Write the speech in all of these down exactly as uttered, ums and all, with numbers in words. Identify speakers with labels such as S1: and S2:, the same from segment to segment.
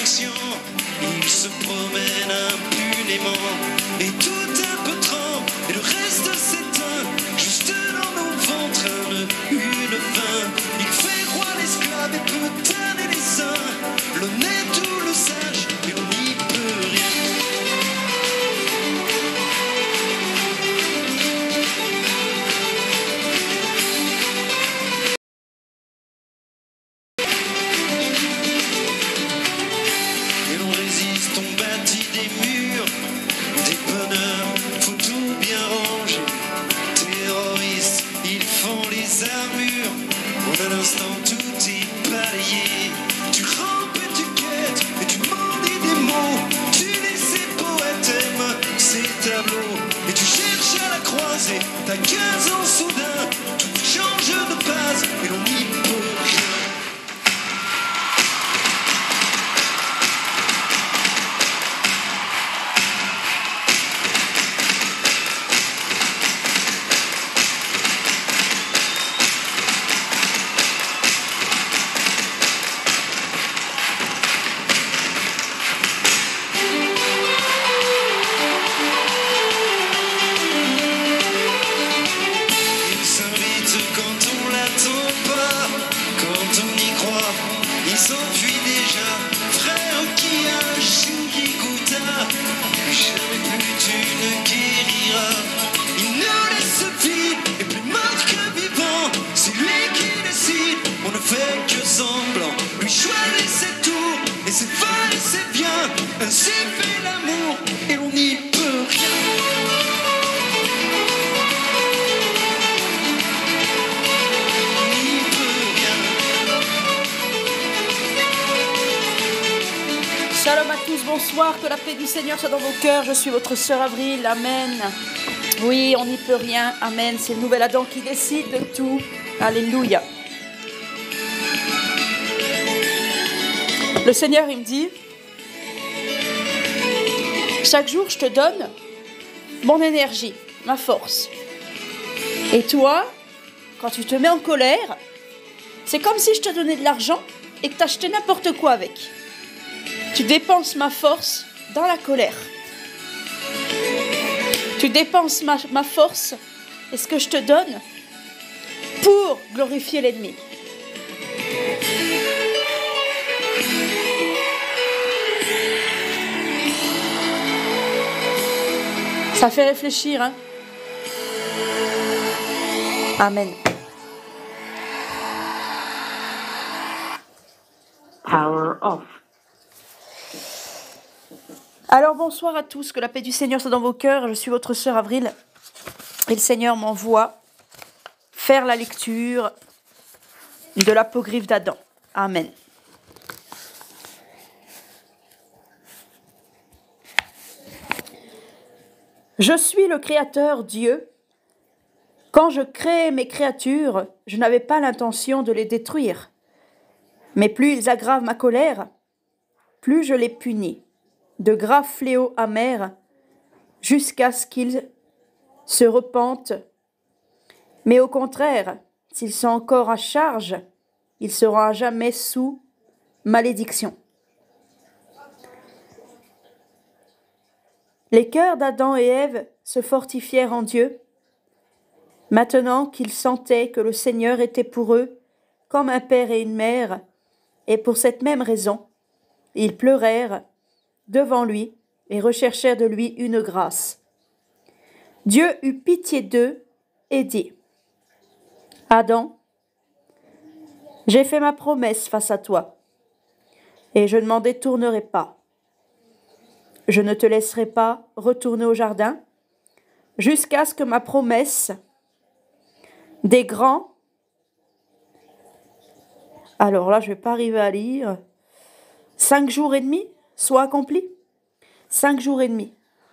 S1: malédiction. Il se promène impunément et tout un peu tremble et le reste s'éteint. Juste dans nos ventres un, une fin. Il fait roi l'esclave et peut tanner les saints. L'honnête ou le sage et on n'y peut rien. T'as quinze ans soudain, tout change de base et l'on n'y peut rien.
S2: Shalom à tous, bonsoir, que la paix du Seigneur soit dans vos cœurs. Je suis votre sœur Avril, amen. Oui, on n'y peut rien, amen. C'est le nouvel Adam qui décide de tout, alléluia. Le Seigneur, il me dit, chaque jour, je te donne mon énergie, ma force. Et toi, quand tu te mets en colère, c'est comme si je te donnais de l'argent et que tu achetais n'importe quoi avec. Tu dépenses ma force dans la colère. Tu dépenses ma, ma force et ce que je te donne pour glorifier l'ennemi. Ça fait réfléchir, hein? Amen.
S3: Power off.
S2: Alors bonsoir à tous, que la paix du Seigneur soit dans vos cœurs. Je suis votre sœur Avril et le Seigneur m'envoie faire la lecture de l'apocryphe d'Adam. Amen. Je suis le Créateur Dieu. Quand je crée mes créatures, je n'avais pas l'intention de les détruire. Mais plus ils aggravent ma colère, plus je les punis. De graves fléaux amers, jusqu'à ce qu'ils se repentent. Mais au contraire, s'ils sont encore à charge, ils seront à jamais sous malédiction. Les cœurs d'Adam et Ève se fortifièrent en Dieu, maintenant qu'ils sentaient que le Seigneur était pour eux comme un père et une mère, et pour cette même raison, ils pleurèrent devant lui et recherchèrent de lui une grâce. Dieu eut pitié d'eux et dit, « Adam, j'ai fait ma promesse face à toi, et je ne m'en détournerai pas. Je ne te laisserai pas retourner au jardin jusqu'à ce que ma promesse des grands... » Alors là, je ne vais pas arriver à lire. Cinq jours et demi soit accompli. Cinq jours et demi.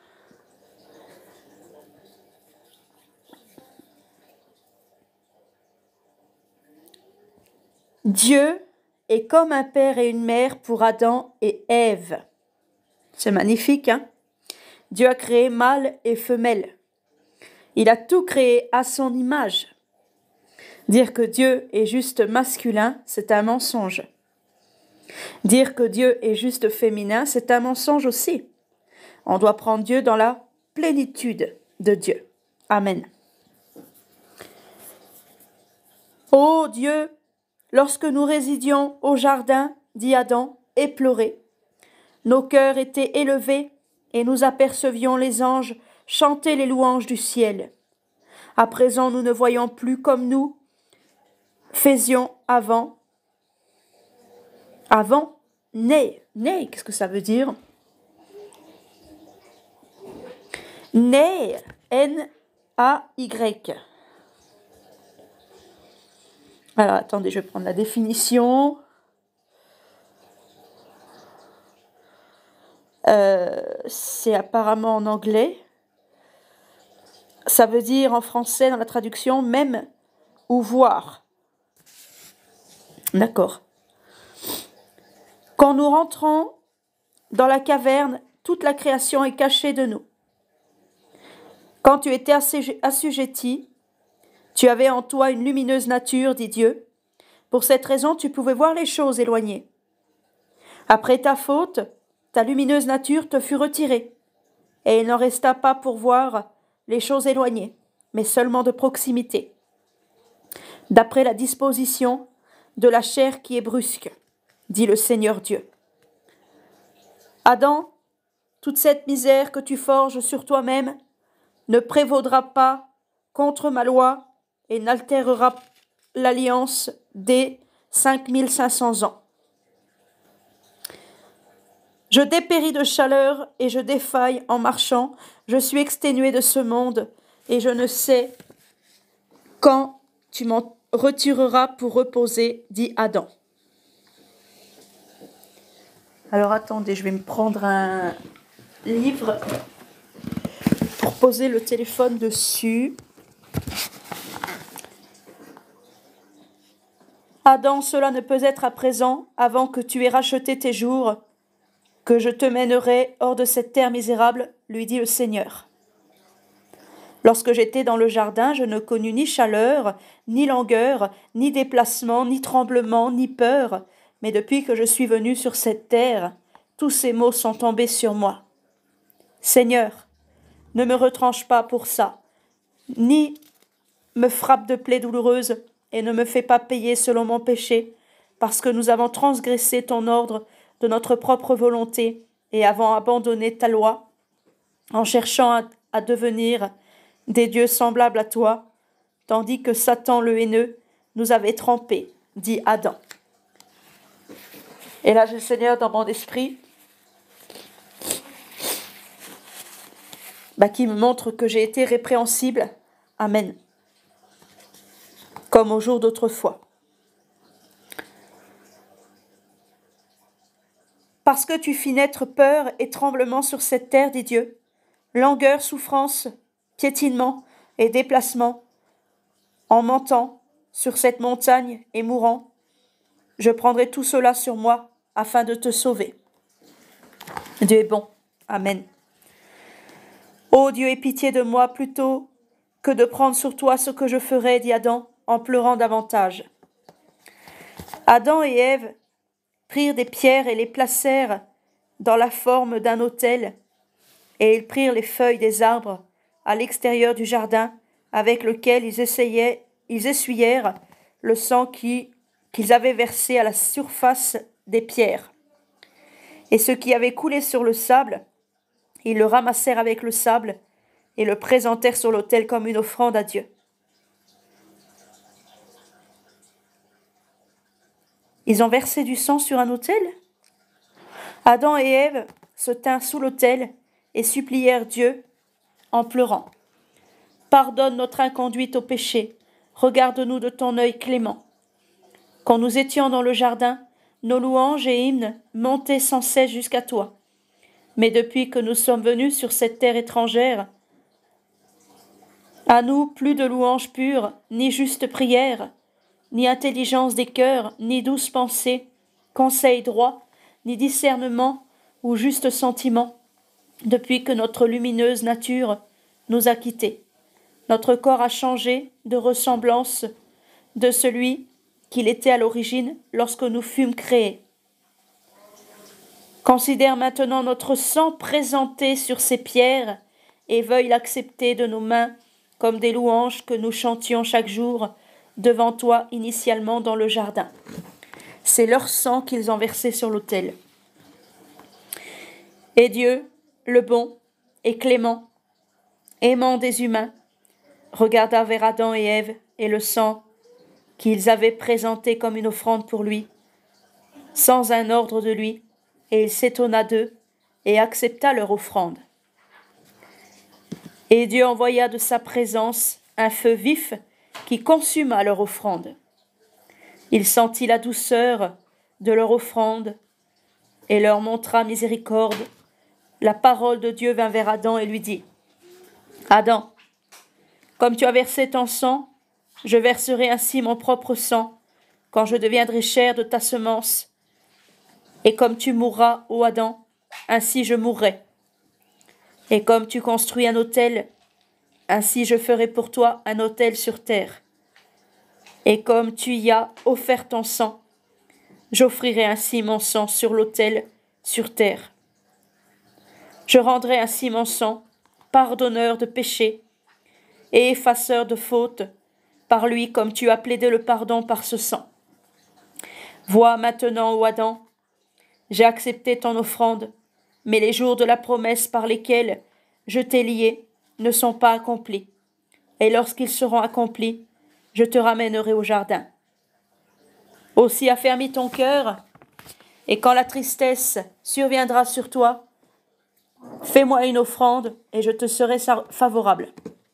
S2: Dieu est comme un père et une mère pour Adam et Ève. C'est magnifique, hein? Dieu a créé mâle et femelle. Il a tout créé à son image. Dire que Dieu est juste masculin, c'est un mensonge. Dire que Dieu est juste féminin, c'est un mensonge aussi. On doit prendre Dieu dans la plénitude de Dieu. Amen. Ô Dieu, lorsque nous résidions au jardin, dit Adam, et pleurait, nos cœurs étaient élevés et nous apercevions les anges chanter les louanges du ciel. À présent, nous ne voyons plus comme nous faisions avant. Avant, né. Né, qu'est-ce que ça veut dire? Né, N A Y. Alors, attendez, je vais prendre la définition. Euh, c'est apparemment en anglais. Ça veut dire en français, dans la traduction, même ou voir. D'accord. Quand nous rentrons dans la caverne, toute la création est cachée de nous. Quand tu étais assujetti, tu avais en toi une lumineuse nature, dit Dieu. Pour cette raison, tu pouvais voir les choses éloignées. Après ta faute, ta lumineuse nature te fut retirée, et il n'en resta pas pour voir les choses éloignées, mais seulement de proximité, d'après la disposition de la chair qui est brusque, dit le Seigneur Dieu. Adam, toute cette misère que tu forges sur toi-même ne prévaudra pas contre ma loi et n'altérera l'alliance des cinq mille cinq cents ans. Je dépéris de chaleur et je défaille en marchant. Je suis exténué de ce monde et je ne sais quand tu m'en retireras pour reposer, dit Adam. Alors attendez, je vais me prendre un livre pour poser le téléphone dessus. Adam, cela ne peut être à présent, avant que tu aies racheté tes jours, que je te mènerai hors de cette terre misérable, lui dit le Seigneur. Lorsque j'étais dans le jardin, je ne connus ni chaleur, ni langueur, ni déplacement, ni tremblement, ni peur, mais depuis que je suis venu sur cette terre, tous ces maux sont tombés sur moi. Seigneur, ne me retranche pas pour ça, ni me frappe de plaies douloureuses, et ne me fais pas payer selon mon péché, parce que nous avons transgressé ton ordre de notre propre volonté et avons abandonné ta loi, en cherchant à, à devenir des dieux semblables à toi, tandis que Satan le haineux nous avait trompés, dit Adam. Et là, j'ai le Seigneur dans mon esprit bah, qui me montre que j'ai été répréhensible. Amen. Comme au jour d'autrefois. Parce que tu fis naître peur et tremblement sur cette terre, dit Dieu, langueur, souffrance, piétinement et déplacement, en mentant sur cette montagne et mourant, je prendrai tout cela sur moi afin de te sauver. Dieu est bon. Amen. Ô Dieu, aie pitié de moi plutôt que de prendre sur toi ce que je ferai, dit Adam, en pleurant davantage. Adam et Ève prirent des pierres et les placèrent dans la forme d'un autel, et ils prirent les feuilles des arbres à l'extérieur du jardin, avec lequel ils essayaient, ils essuyèrent le sang qui, qu'ils avaient versé à la surface des pierres. Et ce qui avait coulé sur le sable, ils le ramassèrent avec le sable et le présentèrent sur l'autel comme une offrande à Dieu. Ils ont versé du sang sur un autel? Adam et Ève se tinrent sous l'autel et supplièrent Dieu en pleurant. Pardonne notre inconduite au péché, regarde-nous de ton œil clément. Quand nous étions dans le jardin, nos louanges et hymnes montaient sans cesse jusqu'à toi. Mais depuis que nous sommes venus sur cette terre étrangère, à nous plus de louanges pures, ni justes prières, ni intelligence des cœurs, ni douce pensée, conseil droit, ni discernement ou juste sentiment, depuis que notre lumineuse nature nous a quittés. Notre corps a changé de ressemblance de celui qu'il était à l'origine lorsque nous fûmes créés. Considère maintenant notre sang présenté sur ces pierres et veuille l'accepter de nos mains comme des louanges que nous chantions chaque jour devant toi initialement dans le jardin. C'est leur sang qu'ils ont versé sur l'autel. Et Dieu, le bon et clément, aimant des humains, regarda vers Adam et Ève et le sang qu'ils avaient présenté comme une offrande pour lui, sans un ordre de lui, et il s'étonna d'eux et accepta leur offrande. Et Dieu envoya de sa présence un feu vif qui consuma leur offrande. Il sentit la douceur de leur offrande et leur montra miséricorde. La parole de Dieu vint vers Adam et lui dit : Adam, comme tu as versé ton sang, je verserai ainsi mon propre sang quand je deviendrai chair de ta semence. Et comme tu mourras, ô Adam, ainsi je mourrai. Et comme tu construis un autel, ainsi je ferai pour toi un autel sur terre. Et comme tu y as offert ton sang, j'offrirai ainsi mon sang sur l'autel sur terre. Je rendrai ainsi mon sang pardonneur de péchés et effaceur de fautes par lui, comme tu as plaidé le pardon par ce sang. Vois maintenant, ô Adam, j'ai accepté ton offrande, mais les jours de la promesse par lesquels je t'ai lié ne sont pas accomplis. Et lorsqu'ils seront accomplis, je te ramènerai au jardin. Aussi affermis ton cœur, et quand la tristesse surviendra sur toi, fais-moi une offrande et je te serai favorable.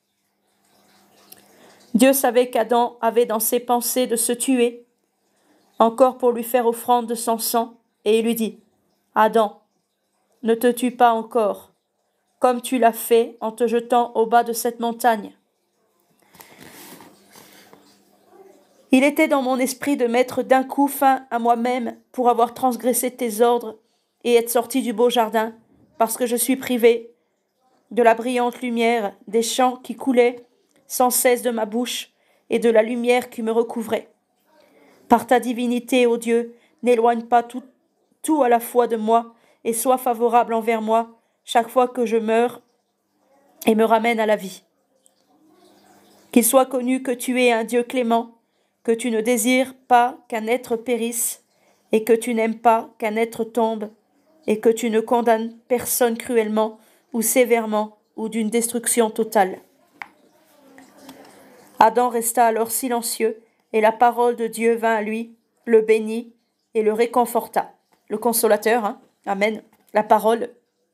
S2: Dieu savait qu'Adam avait dans ses pensées de se tuer, encore pour lui faire offrande de son sang, et il lui dit : Adam, ne te tue pas encore, comme tu l'as fait en te jetant au bas de cette montagne. Il était dans mon esprit de mettre d'un coup fin à moi-même pour avoir transgressé tes ordres et être sorti du beau jardin, parce que je suis privé de la brillante lumière des chants qui coulaient sans cesse de ma bouche et de la lumière qui me recouvrait. Par ta divinité, ô Dieu, n'éloigne pas tout, tout à la fois de moi et sois favorable envers moi chaque fois que je meurs et me ramène à la vie. Qu'il soit connu que tu es un Dieu clément, que tu ne désires pas qu'un être périsse et que tu n'aimes pas qu'un être tombe et que tu ne condamnes personne cruellement ou sévèrement ou d'une destruction totale. Adam resta alors silencieux et la parole de Dieu vint à lui, le bénit et le réconforta. Le consolateur, hein, amen, la parole.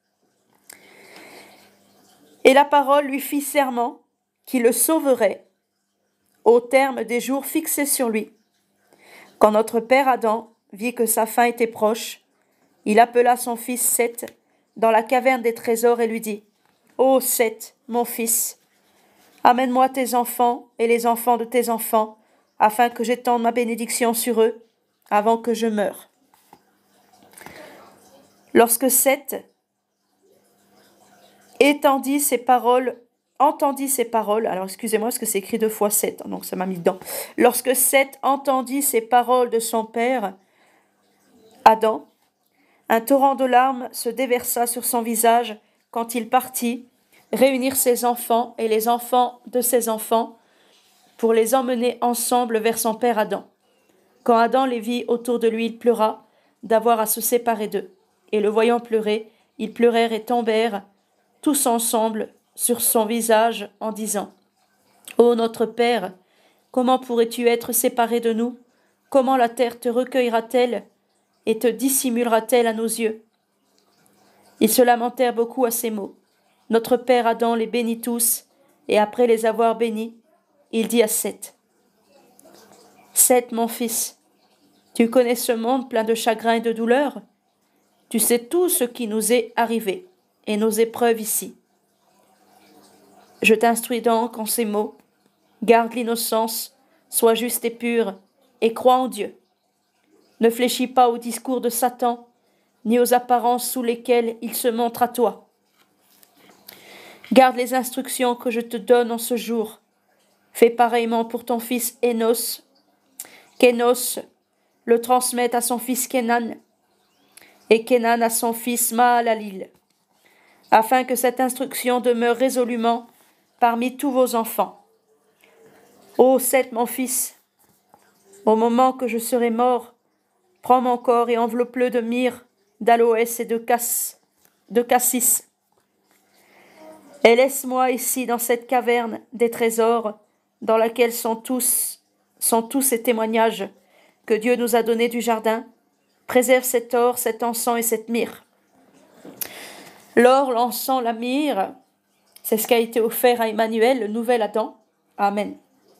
S2: Et la parole lui fit serment qui le sauverait au terme des jours fixés sur lui. Quand notre père Adam vit que sa fin était proche, il appela son fils Seth dans la caverne des trésors et lui dit : Ô Seth, mon fils, amène-moi tes enfants et les enfants de tes enfants, afin que j'étende ma bénédiction sur eux avant que je meure. Lorsque Seth étendit ses paroles, entendit ces paroles, alors excusez-moi parce que c'est écrit deux fois Seth, donc ça m'a mis dedans. Lorsque Seth entendit ces paroles de son père, Adam, un torrent de larmes se déversa sur son visage quand il partit réunir ses enfants et les enfants de ses enfants pour les emmener ensemble vers son père Adam. Quand Adam les vit autour de lui, il pleura d'avoir à se séparer d'eux. Et le voyant pleurer, ils pleurèrent et tombèrent tous ensemble sur son visage en disant : Ô notre Père, comment pourrais-tu être séparé de nous ? Comment la terre te recueillera-t-elle et te dissimulera-t-elle à nos yeux ? Ils se lamentèrent beaucoup à ces mots. Notre père Adam les bénit tous, et après les avoir bénis, il dit à Seth : Seth, mon fils, tu connais ce monde plein de chagrin et de douleur. Tu sais tout ce qui nous est arrivé et nos épreuves ici. Je t'instruis donc en ces mots. Garde l'innocence, sois juste et pur, et crois en Dieu. Ne fléchis pas au discours de Satan, ni aux apparences sous lesquelles il se montre à toi. Garde les instructions que je te donne en ce jour. Fais pareillement pour ton fils Énos, qu'Énos le transmette à son fils Kénan, et Kénan à son fils Mahalalil, afin que cette instruction demeure résolument parmi tous vos enfants. Ô Seth, mon fils, au moment que je serai mort, prends mon corps et enveloppe-le de myrrhe, d'aloès et de, cass, de cassis. Et laisse-moi ici, dans cette caverne des trésors, dans laquelle sont tous, sont tous ces témoignages que Dieu nous a donnés du jardin. Préserve cet or, cet encens et cette myrrhe. L'or, l'encens, la myrrhe, c'est ce qui a été offert à Emmanuel, le nouvel Adam. Amen.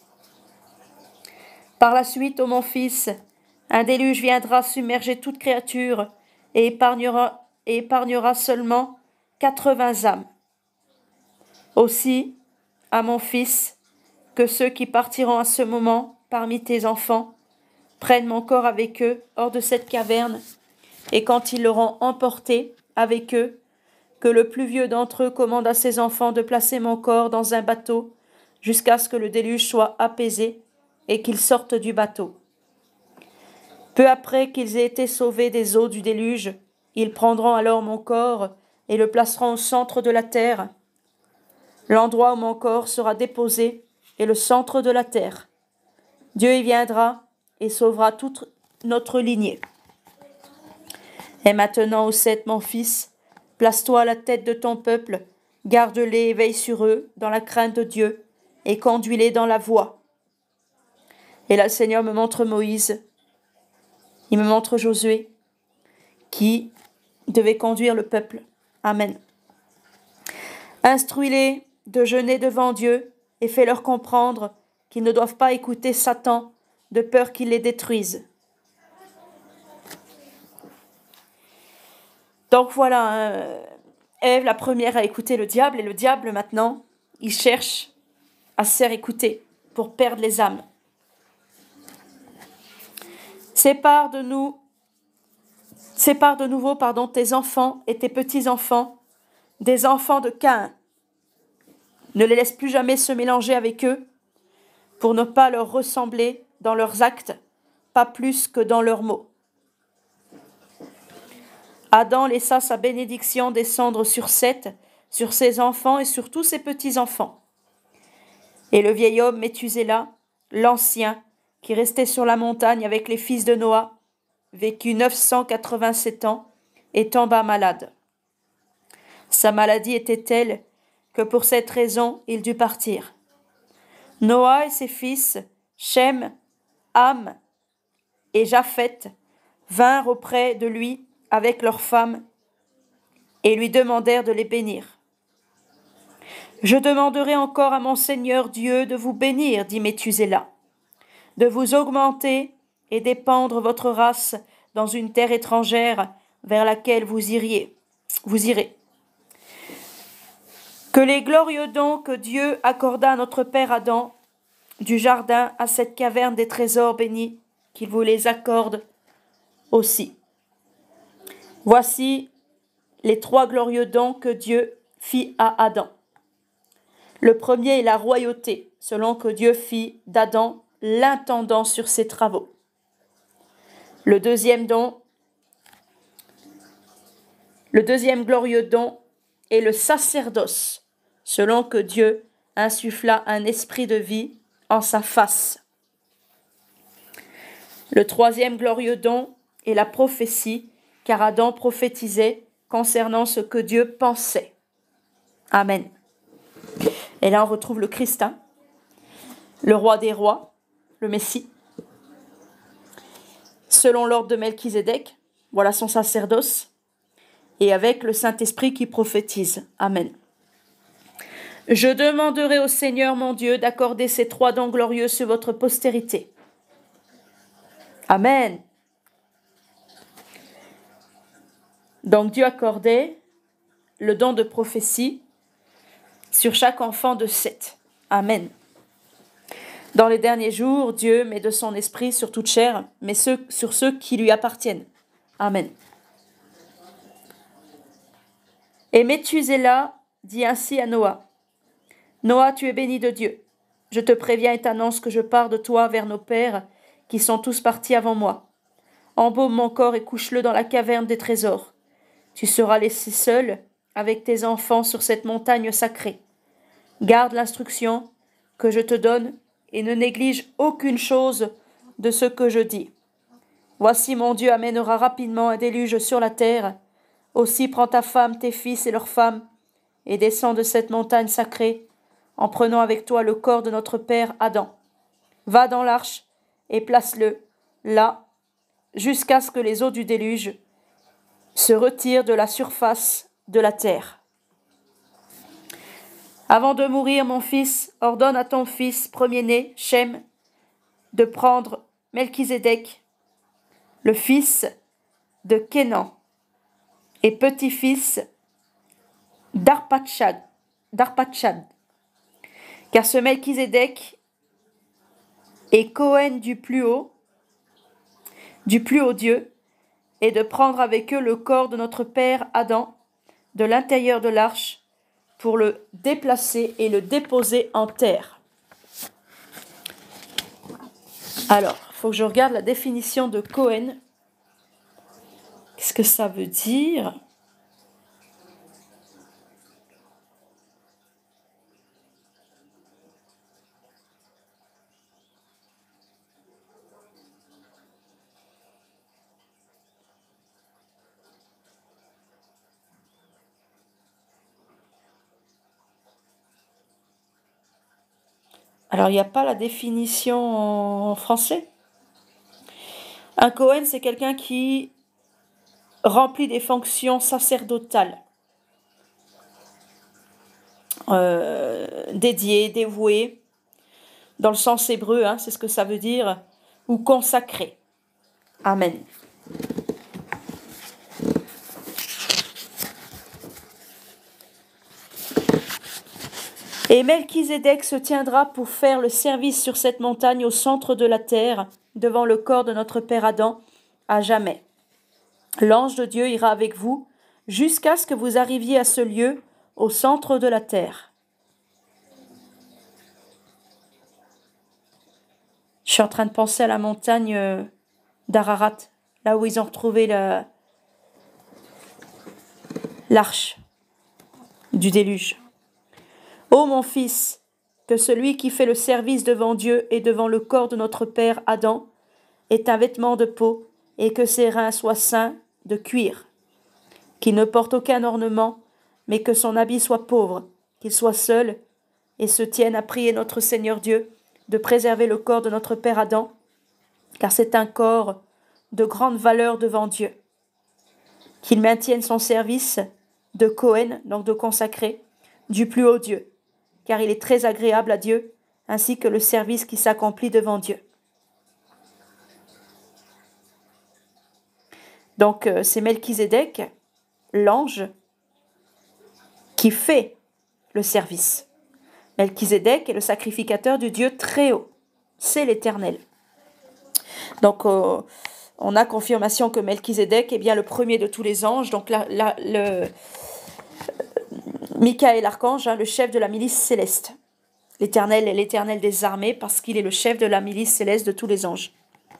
S2: Par la suite, ô mon fils, un déluge viendra submerger toute créature et épargnera, et épargnera seulement quatre-vingts âmes. Aussi, à mon fils, que ceux qui partiront à ce moment parmi tes enfants prennent mon corps avec eux hors de cette caverne, et quand ils l'auront emporté avec eux, que le plus vieux d'entre eux commande à ses enfants de placer mon corps dans un bateau jusqu'à ce que le déluge soit apaisé et qu'ils sortent du bateau. Peu après qu'ils aient été sauvés des eaux du déluge, ils prendront alors mon corps et le placeront au centre de la terre. L'endroit où mon corps sera déposé est le centre de la terre. Dieu y viendra et sauvera toute notre lignée. Et maintenant, ô Seth, mon fils, place-toi à la tête de ton peuple, garde-les et veille sur eux dans la crainte de Dieu, et conduis-les dans la voie. Et là, le Seigneur me montre Moïse, il me montre Josué, qui devait conduire le peuple. Amen. Instruis-les de jeûner devant Dieu, et fais-leur comprendre qu'ils ne doivent pas écouter Satan, de peur qu'il les détruise. Donc voilà, hein, Ève, la première, a écouté le diable, et le diable, maintenant, il cherche à se faire écouter pour perdre les âmes. Sépare de nous, sépare de nouveau, pardon, tes enfants et tes petits-enfants des enfants de Caïn. Ne les laisse plus jamais se mélanger avec eux pour ne pas leur ressembler dans leurs actes, pas plus que dans leurs mots. Adam laissa sa bénédiction descendre sur Seth, sur ses enfants et sur tous ses petits-enfants. Et le vieil homme Méthusélah, l'ancien, qui restait sur la montagne avec les fils de Noah, vécut neuf cent quatre-vingt-sept ans et tomba malade. Sa maladie était telle que pour cette raison il dut partir. Noah et ses fils, Shem, Ham et Japheth, vinrent auprès de lui avec leurs femmes et lui demandèrent de les bénir. « Je demanderai encore à mon Seigneur Dieu de vous bénir, dit Méthusélah, de vous augmenter et d'épandre votre race dans une terre étrangère vers laquelle vous iriez, vous irez. Que les glorieux dons que Dieu accorda à notre père Adam du jardin à cette caverne des trésors bénis, qu'il vous les accorde aussi. Voici les trois glorieux dons que Dieu fit à Adam. Le premier est la royauté, selon que Dieu fit d'Adam l'intendant sur ses travaux. Le deuxième don, le deuxième glorieux don est le sacerdoce, selon que Dieu insuffla un esprit de vie en sa face. Le troisième glorieux don est la prophétie, car Adam prophétisait concernant ce que Dieu pensait. Amen. Et là, on retrouve le Christ, hein, le roi des rois, le Messie. Selon l'ordre de Melchizedek, voilà son sacerdoce, et avec le Saint-Esprit qui prophétise. Amen. Je demanderai au Seigneur mon Dieu d'accorder ces trois dons glorieux sur votre postérité. Amen. Donc Dieu accordait le don de prophétie sur chaque enfant de Seth. Amen. Dans les derniers jours, Dieu met de son esprit sur toute chair, mais ceux, sur ceux qui lui appartiennent. Amen. Et Méthusélah dit ainsi à Noah, « Noah, tu es béni de Dieu. Je te préviens et t'annonce que je pars de toi vers nos pères, qui sont tous partis avant moi. Embaume mon corps et couche-le dans la caverne des trésors. Tu seras laissé seul avec tes enfants sur cette montagne sacrée. Garde l'instruction que je te donne et ne néglige aucune chose de ce que je dis. Voici mon Dieu amènera rapidement un déluge sur la terre. Aussi prends ta femme, tes fils et leurs femmes, et descends de cette montagne sacrée, en prenant avec toi le corps de notre père Adam. Va dans l'arche et place-le là, jusqu'à ce que les eaux du déluge se retirent de la surface de la terre. Avant de mourir, mon fils, ordonne à ton fils premier-né, Shem, de prendre Melchizedek, le fils de Kénan, et petit-fils d'Arpachshad, d'Arpachshad. Car ce Melchizedek est Cohen du plus haut, du plus haut Dieu, et de prendre avec eux le corps de notre père Adam de l'intérieur de l'arche pour le déplacer et le déposer en terre. Alors, il faut que je regarde la définition de Cohen. Qu'est-ce que ça veut dire ? Alors, il n'y a pas la définition en français. Un Cohen, c'est quelqu'un qui remplit des fonctions sacerdotales, euh, dédiées, dévouées, dans le sens hébreu, hein, c'est ce que ça veut dire, ou consacré. Amen. Et Melchizedek se tiendra pour faire le service sur cette montagne au centre de la terre, devant le corps de notre père Adam, à jamais. L'ange de Dieu ira avec vous jusqu'à ce que vous arriviez à ce lieu au centre de la terre. Je suis en train de penser à la montagne d'Ararat, là où ils ont retrouvé la, l'arche du déluge. Ô mon fils, que celui qui fait le service devant Dieu et devant le corps de notre père Adam ait un vêtement de peau et que ses reins soient saints de cuir, qu'il ne porte aucun ornement, mais que son habit soit pauvre, qu'il soit seul et se tienne à prier notre Seigneur Dieu de préserver le corps de notre père Adam, car c'est un corps de grande valeur devant Dieu. Qu'il maintienne son service de Cohen, donc de consacré, du plus haut Dieu, car il est très agréable à Dieu, ainsi que le service qui s'accomplit devant Dieu. Donc, euh, c'est Melchizedek, l'ange, qui fait le service. Melchizedek est le sacrificateur du Dieu très haut. C'est l'Éternel. Donc, euh, on a confirmation que Melchizedek est bien le premier de tous les anges. Donc, la, la, le... Michaël, l'archange, hein, le chef de la milice céleste. L'Éternel est l'Éternel des armées parce qu'il est le chef de la milice céleste de tous les anges.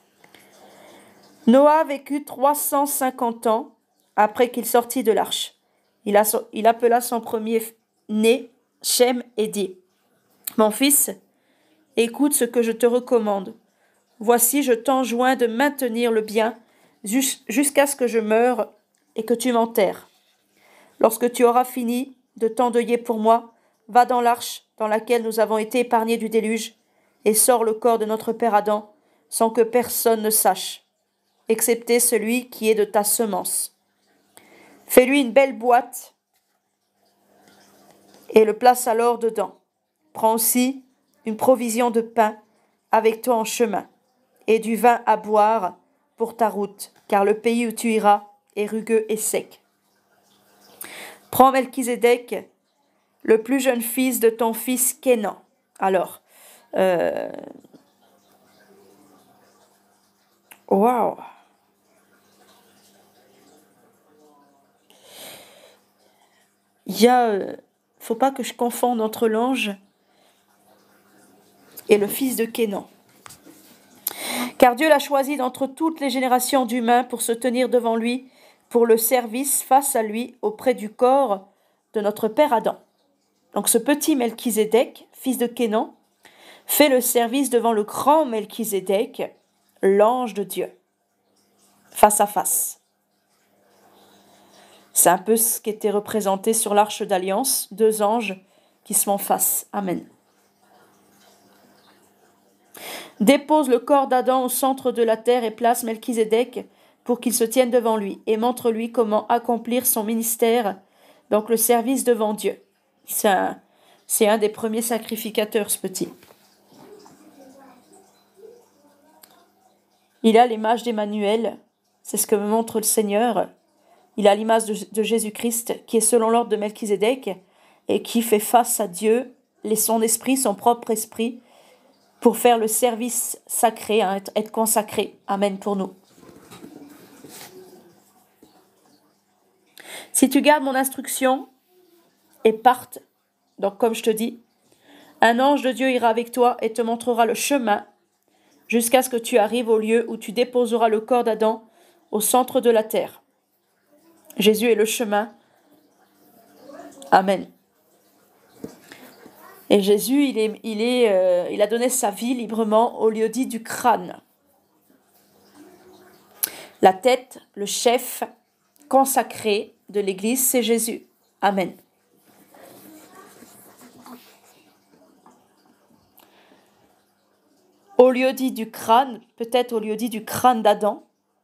S2: Noah vécut trois cent cinquante ans après qu'il sortit de l'arche. Il, a, il appela son premier-né Shem et dit : Mon fils, écoute ce que je te recommande. Voici, je t'enjoins de maintenir le bien jusqu'à ce que je meure et que tu m'enterres. Lorsque tu auras fini de t'endeuiller pour moi, va dans l'arche dans laquelle nous avons été épargnés du déluge et sors le corps de notre père Adam sans que personne ne sache, excepté celui qui est de ta semence. Fais-lui une belle boîte et le place alors dedans. Prends aussi une provision de pain avec toi en chemin et du vin à boire pour ta route, car le pays où tu iras est rugueux et sec. Prends Melchizedek, le plus jeune fils de ton fils Kénan. Alors, euh... waouh! Il y a, euh... faut pas que je confonde entre l'ange et le fils de Kénan. Car Dieu l'a choisi d'entre toutes les générations d'humains pour se tenir devant lui, pour le service face à lui auprès du corps de notre père Adam. Donc ce petit Melchizedek, fils de Kénan, fait le service devant le grand Melchizedek, l'ange de Dieu, face à face. C'est un peu ce qui était représenté sur l'arche d'alliance, deux anges qui se font face. Amen. Dépose le corps d'Adam au centre de la terre et place Melchizedek pour qu'il se tienne devant lui et montre-lui comment accomplir son ministère, donc le service devant Dieu. C'est un, c'est un des premiers sacrificateurs, ce petit. Il a l'image d'Emmanuel, c'est ce que me montre le Seigneur. Il a l'image de, de Jésus-Christ qui est selon l'ordre de Melchizedek et qui fait face à Dieu, les, son esprit, son propre esprit, pour faire le service sacré, hein, être, être consacré. Amen pour nous. Si tu gardes mon instruction et partes, donc comme je te dis, un ange de Dieu ira avec toi et te montrera le chemin jusqu'à ce que tu arrives au lieu où tu déposeras le corps d'Adam au centre de la terre. Jésus est le chemin. Amen. Et Jésus, il, est, il, est, euh, il a donné sa vie librement au lieu dit du crâne. La tête, le chef consacré de l'Église, c'est Jésus. Amen. Au lieu dit du crâne, peut-être au lieu dit du crâne d'Adam.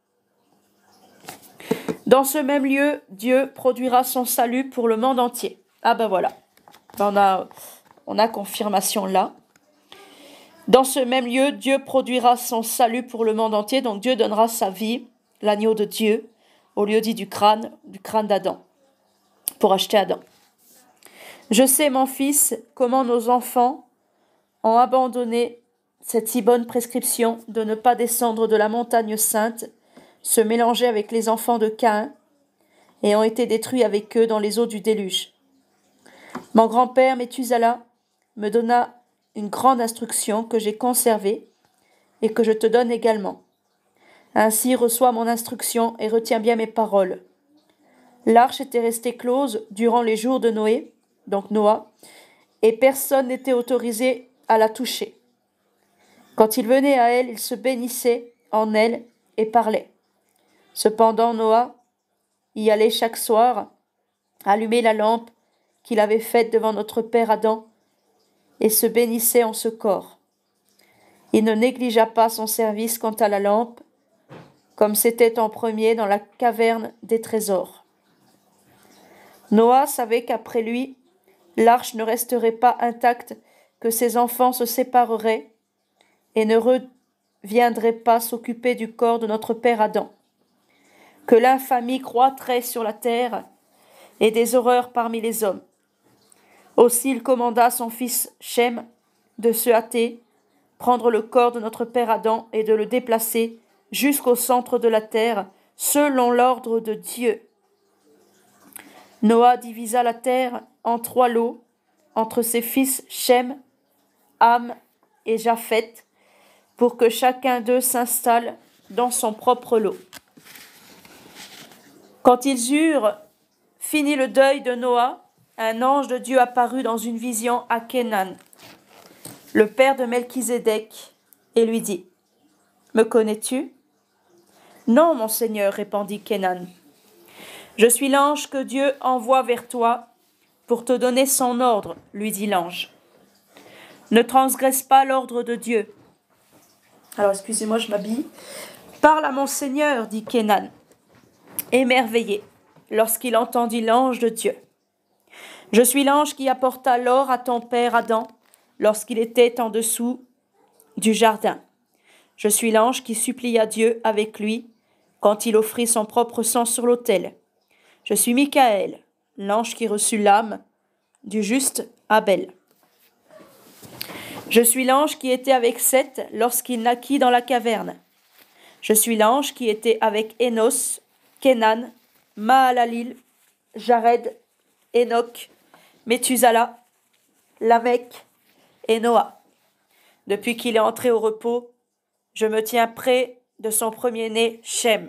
S2: Dans ce même lieu, Dieu produira son salut pour le monde entier. Ah ben voilà, on a, on a confirmation là. Dans ce même lieu, Dieu produira son salut pour le monde entier, donc Dieu donnera sa vie, l'agneau de Dieu, au lieu dit du crâne, du crâne d'Adam, pour acheter Adam. Je sais, mon fils, comment nos enfants ont abandonné cette si bonne prescription de ne pas descendre de la montagne sainte, se mélanger avec les enfants de Caïn, et ont été détruits avec eux dans les eaux du déluge. Mon grand-père Méthusala me donna une grande instruction que j'ai conservée et que je te donne également. Ainsi reçois mon instruction et retiens bien mes paroles. L'arche était restée close durant les jours de Noé, donc Noah, et personne n'était autorisé à la toucher. Quand il venait à elle, il se bénissait en elle et parlait. Cependant, Noah y allait chaque soir, allumer la lampe qu'il avait faite devant notre père Adam, et se bénissait en ce corps. Il ne négligea pas son service quant à la lampe, comme c'était en premier dans la caverne des trésors. Noah savait qu'après lui, l'arche ne resterait pas intacte, que ses enfants se sépareraient et ne reviendraient pas s'occuper du corps de notre père Adam, que l'infamie croîtrait sur la terre et des horreurs parmi les hommes. Aussi il commanda à son fils Shem de se hâter, prendre le corps de notre père Adam et de le déplacer jusqu'au centre de la terre, selon l'ordre de Dieu. Noah divisa la terre en trois lots entre ses fils Shem, Ham et Japheth, pour que chacun d'eux s'installe dans son propre lot. Quand ils eurent fini le deuil de Noah, un ange de Dieu apparut dans une vision à Kénan, le père de Melchizedek, et lui dit : « Me connais-tu ? » ?»« Non, mon Seigneur, répondit Kénan. « Je suis l'ange que Dieu envoie vers toi pour te donner son ordre, lui dit l'ange. Ne transgresse pas l'ordre de Dieu. » Alors, excusez-moi, je m'habille. « Parle à mon Seigneur, dit Kénan, émerveillé, lorsqu'il entendit l'ange de Dieu. Je suis l'ange qui apporta l'or à ton père Adam lorsqu'il était en dessous du jardin. Je suis l'ange qui supplia Dieu avec lui quand il offrit son propre sang sur l'autel. Je suis Michaël, l'ange qui reçut l'âme du juste Abel. Je suis l'ange qui était avec Seth lorsqu'il naquit dans la caverne. Je suis l'ange qui était avec Énos, Kénan, Mahalalil, Jared, Enoch, Méthusala, Lamech et Noah, depuis qu'il est entré au repos je me tiens près de son premier-né, Shem.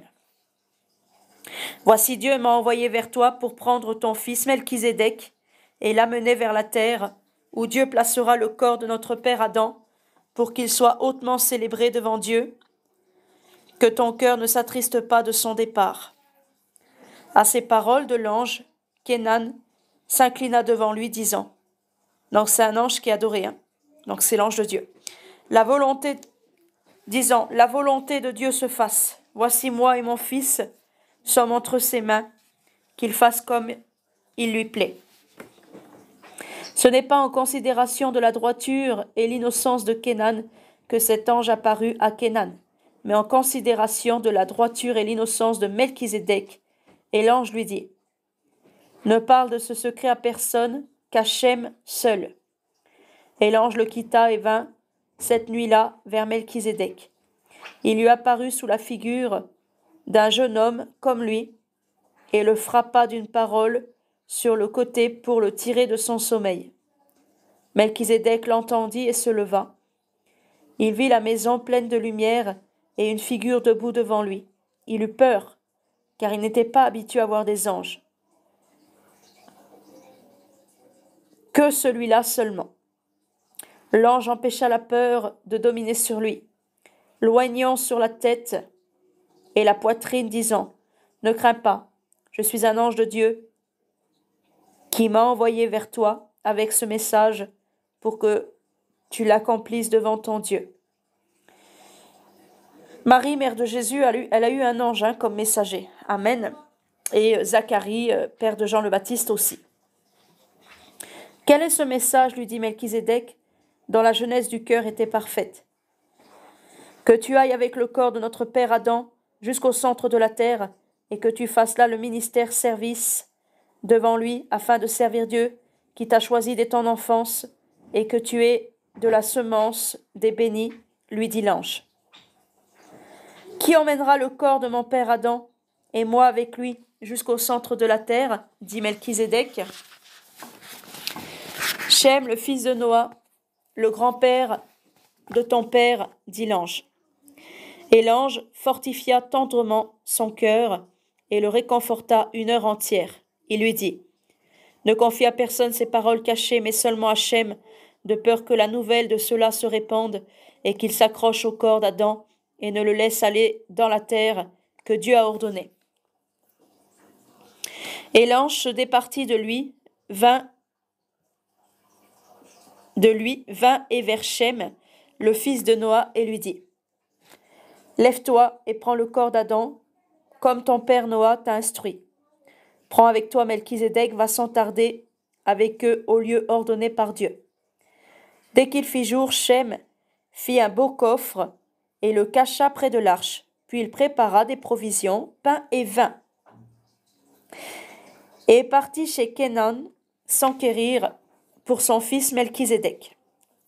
S2: Voici Dieu m'a envoyé vers toi pour prendre ton fils Melchizedek et l'amener vers la terre, où Dieu placera le corps de notre père Adam, pour qu'il soit hautement célébré devant Dieu, que ton cœur ne s'attriste pas de son départ. À ces paroles de l'ange, Kénan s'inclina devant lui, disant, donc c'est un ange qui adorait, hein. Donc c'est l'ange de Dieu. La volonté, disant, la volonté de Dieu se fasse. Voici moi et mon fils sommes entre ses mains, qu'il fasse comme il lui plaît. Ce n'est pas en considération de la droiture et l'innocence de Kénan que cet ange apparut à Kénan, mais en considération de la droiture et l'innocence de Melchizedek. Et l'ange lui dit, ne parle de ce secret à personne qu'à Shem seul. Et l'ange le quitta et vint cette nuit-là vers Melchizedek. Il lui apparut sous la figure d'un jeune homme comme lui, et le frappa d'une parole sur le côté pour le tirer de son sommeil. Melchizedek l'entendit et se leva. Il vit la maison pleine de lumière et une figure debout devant lui. Il eut peur, car il n'était pas habitué à voir des anges. Que celui-là seulement. L'ange empêcha la peur de dominer sur lui, l'oignant sur la tête et la poitrine, disant, ne crains pas, je suis un ange de Dieu qui m'a envoyé vers toi avec ce message pour que tu l'accomplisses devant ton Dieu. Marie, mère de Jésus, elle a eu un ange hein, comme messager. Amen. Et Zacharie, père de Jean le Baptiste aussi. Quel est ce message, lui dit Melchizedek, dont la jeunesse du cœur était parfaite? Que tu ailles avec le corps de notre père Adam jusqu'au centre de la terre, et que tu fasses là le ministère service devant lui, afin de servir Dieu, qui t'a choisi dès ton enfance, et que tu es de la semence des bénis, lui dit l'ange. Qui emmènera le corps de mon père Adam, et moi avec lui, jusqu'au centre de la terre, dit Melchizedek. Shem, le fils de Noah, le grand-père de ton père, dit l'ange. Et l'ange fortifia tendrement son cœur et le réconforta une heure entière. Il lui dit, ne confie à personne ces paroles cachées, mais seulement à Shem, de peur que la nouvelle de cela se répande et qu'il s'accroche au corps d'Adam et ne le laisse aller dans la terre que Dieu a ordonnée. Et l'ange se départit de lui, vint de lui, vint et vers Shem, le fils de Noah, et lui dit, lève-toi et prends le corps d'Adam, comme ton père Noah t'a instruit. Prends avec toi Melchizedek, va sans tarder avec eux au lieu ordonné par Dieu. Dès qu'il fit jour, Shem fit un beau coffre et le cacha près de l'arche. Puis il prépara des provisions, pain et vin. Et partit chez Kénan s'enquérir pour son fils Melchizedek.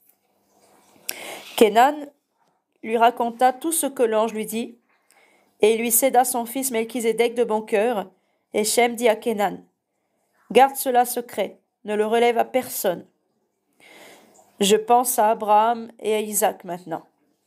S2: Kénan lui raconta tout ce que l'ange lui dit, et il lui céda son fils Melchizedek de bon cœur, et Shem dit à Kénan, garde cela secret, ne le relève à personne. Je pense à Abraham et à Isaac maintenant.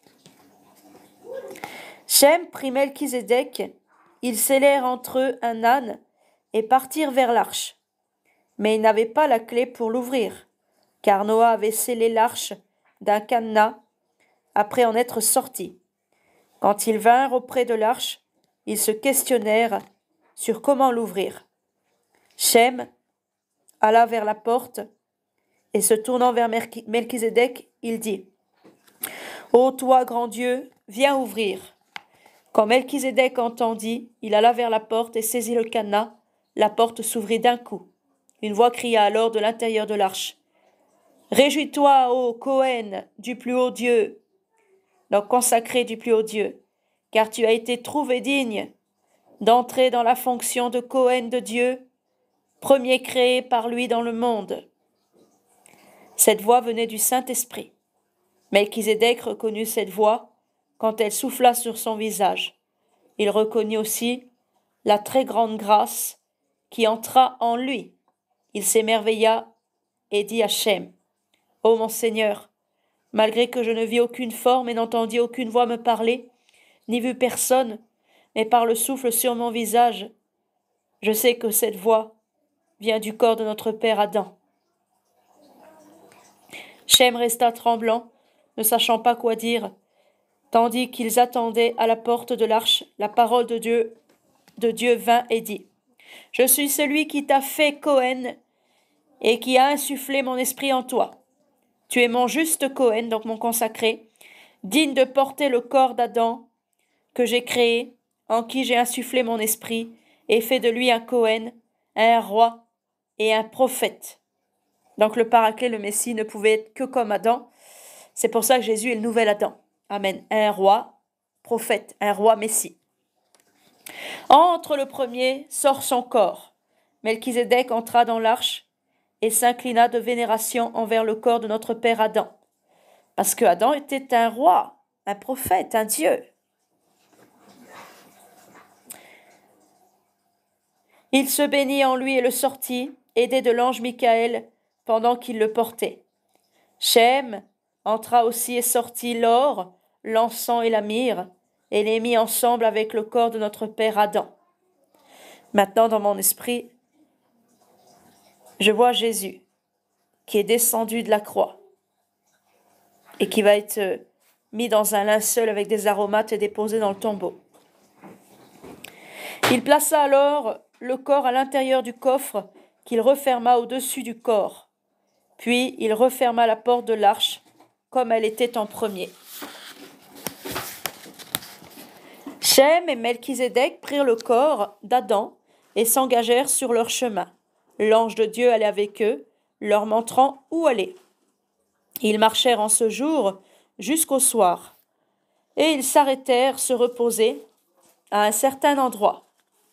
S2: Shem prit Melchizedek, ils scellèrent entre eux un âne et partirent vers l'arche. Mais ils n'avaient pas la clé pour l'ouvrir, car Noah avait scellé l'arche d'un cadenas après en être sorti. Quand ils vinrent auprès de l'arche, ils se questionnèrent sur comment l'ouvrir. Shem alla vers la porte et se tournant vers Melchizedek, il dit « Ô toi, grand Dieu, viens ouvrir !» Quand Melchizedek entendit, il alla vers la porte et saisit le cadenas. La porte s'ouvrit d'un coup. Une voix cria alors de l'intérieur de l'arche « Réjouis-toi, ô Cohen, du plus haut Dieu !» donc consacré du plus haut Dieu, car tu as été trouvé digne d'entrer dans la fonction de Cohen de Dieu, premier créé par lui dans le monde. Cette voix venait du Saint-Esprit. Melchizedek reconnut cette voix quand elle souffla sur son visage. Il reconnut aussi la très grande grâce qui entra en lui. Il s'émerveilla et dit à Shem, « Ô mon Seigneur, malgré que je ne vis aucune forme et n'entendis aucune voix me parler, ni vu personne, mais par le souffle sur mon visage, je sais que cette voix vient du corps de notre père Adam. Shem resta tremblant, ne sachant pas quoi dire, tandis qu'ils attendaient à la porte de l'arche. La parole de Dieu, de Dieu vint et dit, « Je suis celui qui t'a fait Cohen et qui a insufflé mon esprit en toi. Tu es mon juste Cohen, donc mon consacré, digne de porter le corps d'Adam que j'ai créé, en qui j'ai insufflé mon esprit, et fait de lui un Cohen, un roi et un prophète. » Donc le Paraclet, le Messie, ne pouvait être que comme Adam. C'est pour ça que Jésus est le nouvel Adam. Amen. Un roi, prophète, un roi Messie. Entre le premier sort son corps. Melchizedek entra dans l'arche et s'inclina de vénération envers le corps de notre père Adam. Parce que Adam était un roi, un prophète, un Dieu. Il se bénit en lui et le sortit, aidé de l'ange Michaël, pendant qu'il le portait. Shem entra aussi et sortit l'or, l'encens et la myrrhe, et les mit ensemble avec le corps de notre père Adam. Maintenant, dans mon esprit, je vois Jésus qui est descendu de la croix et qui va être mis dans un linceul avec des aromates et déposé dans le tombeau. Il plaça alors le corps à l'intérieur du coffre qu'il referma au-dessus du corps. Puis il referma la porte de l'arche comme elle était en premier. Shem et Melchizedek prirent le corps d'Adam et s'engagèrent sur leur chemin. L'ange de Dieu allait avec eux, leur montrant où aller. Ils marchèrent en ce jour jusqu'au soir, et ils s'arrêtèrent se reposer à un certain endroit.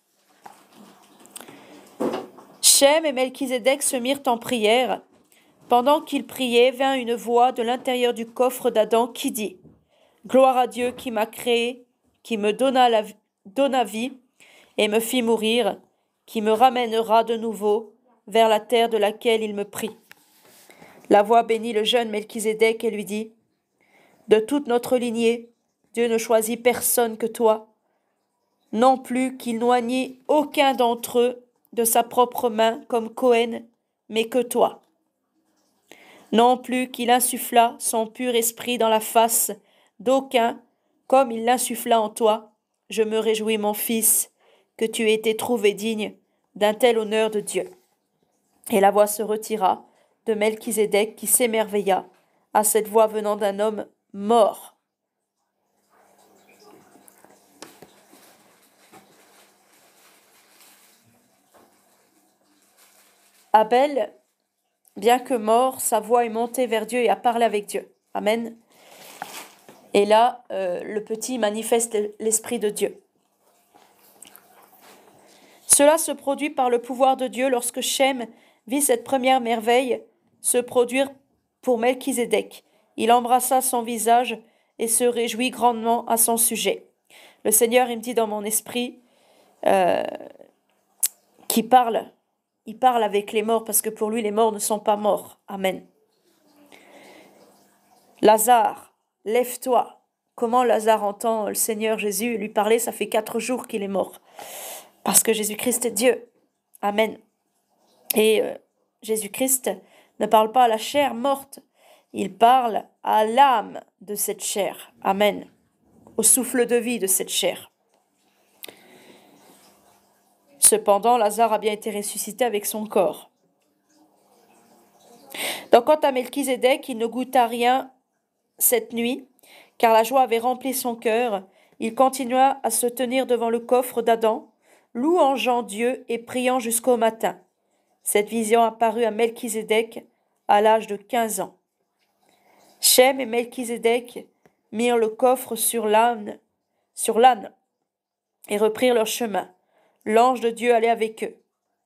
S2: Shem et Melchizedek se mirent en prière. Pendant qu'ils priaient, vint une voix de l'intérieur du coffre d'Adam qui dit « Gloire à Dieu qui m'a créé, qui me donna, la, donna vie et me fit mourir, qui me ramènera de nouveau vers la terre de laquelle il me prit. » La voix bénit le jeune Melchizedek et lui dit « De toute notre lignée, Dieu ne choisit personne que toi, non plus qu'il n'oignit aucun d'entre eux de sa propre main comme Cohen, mais que toi. Non plus qu'il insuffla son pur esprit dans la face d'aucun, comme il l'insuffla en toi. Je me réjouis, mon fils, que tu aies été trouvé digne d'un tel honneur de Dieu. » Et la voix se retira de Melchizedek qui s'émerveilla à cette voix venant d'un homme mort. Abel, bien que mort, sa voix est montée vers Dieu et a parlé avec Dieu. Amen. Et là, euh, le petit manifeste l'Esprit de Dieu. Cela se produit par le pouvoir de Dieu lorsque Shem vit cette première merveille se produire pour Melchizedek. Il embrassa son visage et se réjouit grandement à son sujet. Le Seigneur, il me dit dans mon esprit euh, qu'il parle, il parle avec les morts parce que pour lui, les morts ne sont pas morts. Amen. Lazare, lève-toi. Comment Lazare entend le Seigneur Jésus lui parler? Ça fait quatre jours qu'il est mort. Parce que Jésus-Christ est Dieu. Amen. Et euh, Jésus-Christ ne parle pas à la chair morte. Il parle à l'âme de cette chair. Amen. Au souffle de vie de cette chair. Cependant, Lazare a bien été ressuscité avec son corps. Donc, quant à Melchizedek, il ne goûta rien cette nuit, car la joie avait rempli son cœur. Il continua à se tenir devant le coffre d'Adam, louangeant Dieu et priant jusqu'au matin. Cette vision apparut à Melchizedek à l'âge de quinze ans. Shem et Melchizedek mirent le coffre sur l'âne, sur l'âne et reprirent leur chemin. L'ange de Dieu allait avec eux.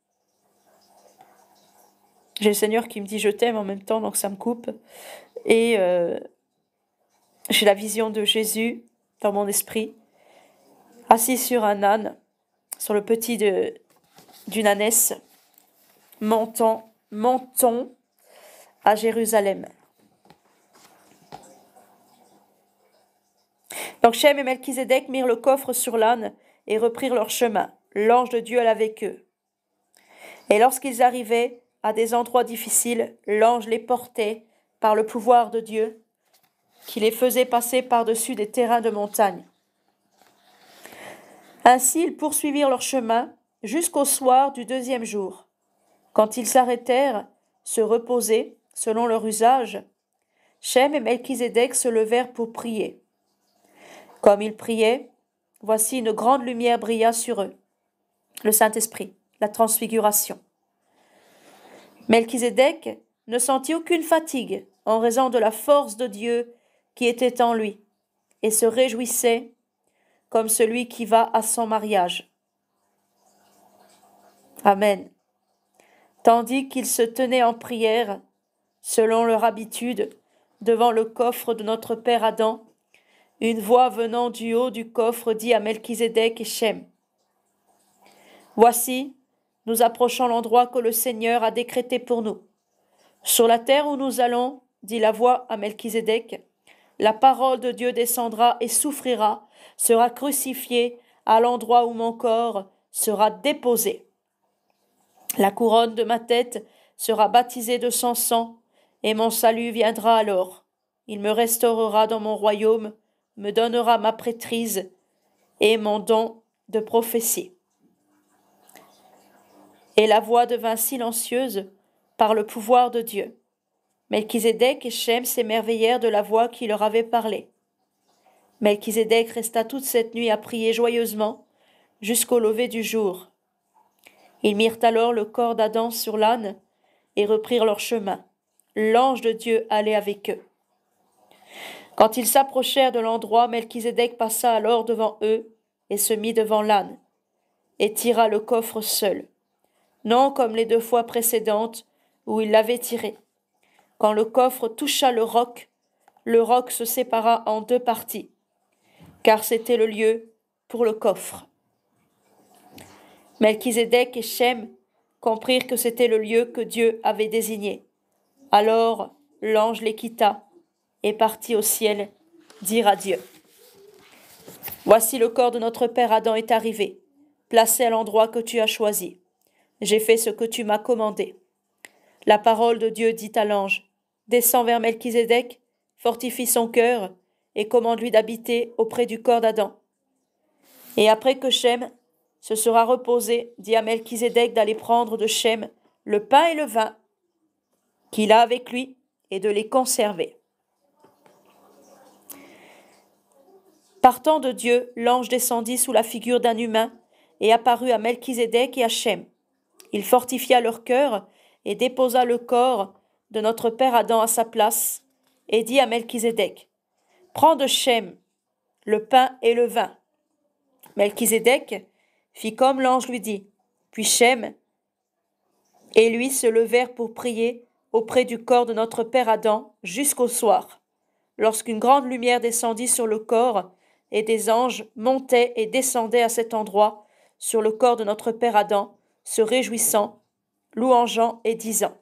S2: J'ai le Seigneur qui me dit « je t'aime » en même temps, donc ça me coupe. Et euh, j'ai la vision de Jésus dans mon esprit, assis sur un âne, sur le petit de, d'une ânesse, montant, montons à Jérusalem. Donc Shem et Melchizedek mirent le coffre sur l'âne et reprirent leur chemin. L'ange de Dieu alla avec eux. Et lorsqu'ils arrivaient à des endroits difficiles, l'ange les portait par le pouvoir de Dieu, qui les faisait passer par-dessus des terrains de montagne. Ainsi ils poursuivirent leur chemin jusqu'au soir du deuxième jour. Quand ils s'arrêtèrent, se reposer, selon leur usage, Shem et Melchizedek se levèrent pour prier. Comme ils priaient, voici une grande lumière brilla sur eux. Le Saint-Esprit, la transfiguration. Melchizedek ne sentit aucune fatigue en raison de la force de Dieu qui était en lui, et se réjouissait comme celui qui va à son mariage. Amen. Tandis qu'ils se tenaient en prière, selon leur habitude, devant le coffre de notre père Adam, une voix venant du haut du coffre dit à Melchizedek et Shem: « Voici, nous approchons l'endroit que le Seigneur a décrété pour nous. Sur la terre où nous allons, dit la voix à Melchizedek, la parole de Dieu descendra et souffrira, sera crucifiée à l'endroit où mon corps sera déposé. La couronne de ma tête sera baptisée de son sang, et mon salut viendra alors. Il me restaurera dans mon royaume, me donnera ma prêtrise et mon don de prophétie. » Et la voix devint silencieuse par le pouvoir de Dieu. Melchizedek et Shem s'émerveillèrent de la voix qui leur avait parlé. Melchizedek resta toute cette nuit à prier joyeusement jusqu'au lever du jour. Ils mirent alors le corps d'Adam sur l'âne et reprirent leur chemin. L'ange de Dieu allait avec eux. Quand ils s'approchèrent de l'endroit, Melchizedek passa alors devant eux et se mit devant l'âne, et tira le coffre seul, non comme les deux fois précédentes où il l'avait tiré. Quand le coffre toucha le roc, le roc se sépara en deux parties, car c'était le lieu pour le coffre. Melchizedek et Shem comprirent que c'était le lieu que Dieu avait désigné. Alors l'ange les quitta et partit au ciel dire à Dieu: « Voici le corps de notre père Adam est arrivé, placé à l'endroit que tu as choisi. J'ai fait ce que tu m'as commandé. » La parole de Dieu dit à l'ange: « Descends vers Melchizedek, fortifie son cœur et commande-lui d'habiter auprès du corps d'Adam. » Et après que Shem se sera reposé, dit à Melchizedek d'aller prendre de Shem le pain et le vin qu'il a avec lui et de les conserver. Partant de Dieu, l'ange descendit sous la figure d'un humain et apparut à Melchizedek et à Shem. Il fortifia leur cœur et déposa le corps de notre père Adam à sa place et dit à Melchizedek: « Prends de Shem le pain et le vin. » Melchizedek fit comme l'ange lui dit. Puis Shem et lui se levèrent pour prier auprès du corps de notre père Adam jusqu'au soir, lorsqu'une grande lumière descendit sur le corps et des anges montaient et descendaient à cet endroit sur le corps de notre père Adam, se réjouissant, louangeant et disant: